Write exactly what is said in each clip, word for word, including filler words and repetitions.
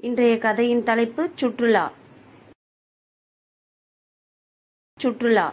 இன்றைய கதையின் தலைப்பு சுற்றுலா. சுற்றுலா.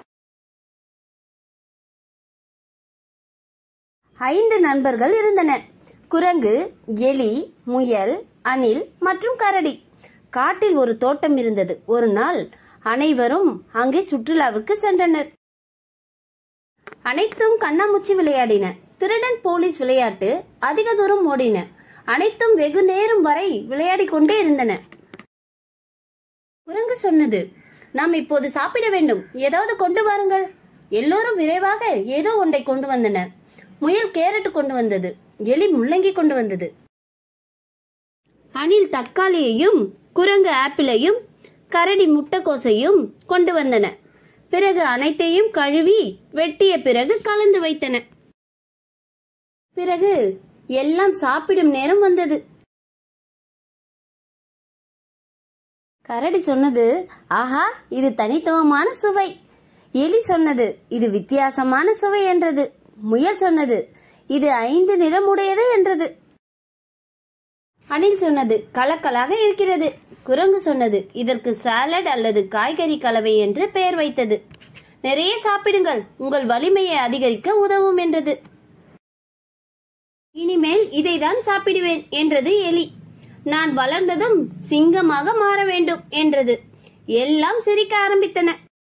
ஐந்து நண்பர்கள் இருந்தனர். குரங்கு, எலி, முயல், அணில் மற்றும் கரடி. காட்டில் ஒரு தோட்டம் இருந்தது. ஒரு நாள் அனைவரும் அங்கே சுற்றுலாவுக்கு சென்றனர். அனைத்தும் கண்ணாமூச்சி விளையாடின. திருடன் போலீஸ் விளையாட்டு அதிக தூரம் ஓடின. அனைத்தும் வெகு நேரம் வரை விளையாடி கொண்டே இருந்தன. குரங்கு சொன்னது, நாம் இப்போது சாப்பிட வேண்டும், ஏதாவது கொண்டு வாருங்கள். எல்லோரும் விரைவாக ஏதோ ஒன்றை கொண்டு வந்தனர். முயல் கேரட் கொண்டு வந்தது. எலி முள்ளங்கி கொண்டு வந்தது. அணில் தக்காளியையும், குரங்கு ஆப்பிளையும், கரடி முட்டைக்கோசையும் கொண்டு வந்தன. பிறகு அனைத்தையும் கழுவி வெட்டிய பிறகு கலந்து வைத்தன. பிறகு எல்லாம் சாப்பிடும் நேரம் வந்தது. கரடி சொன்னது, ஆஹா, இது தனித்துவமான சுவை. எலி சொன்னது, இது வித்தியாசமான சுவை என்றது. முயல் சொன்னது, இது ஐந்து நிறமுடையது என்றது. அணில் சொன்னது, கலக்கலாக இருக்கிறது. குரங்கு சொன்னது, இதற்கு சாலட் அல்லது காய்கறி கலவை என்று பெயர் வைத்தது. நிறைய சாப்பிடுங்கள், உங்கள் வலிமையை அதிகரிக்க உதவும் என்றது. இனிமேல் இதைதான் சாப்பிடுவேன் என்றது எலி. நான் வளர்ந்ததும் சிங்கமாக மாற வேண்டும் என்றது. எல்லாம் சிரிக்க ஆரம்பித்தன.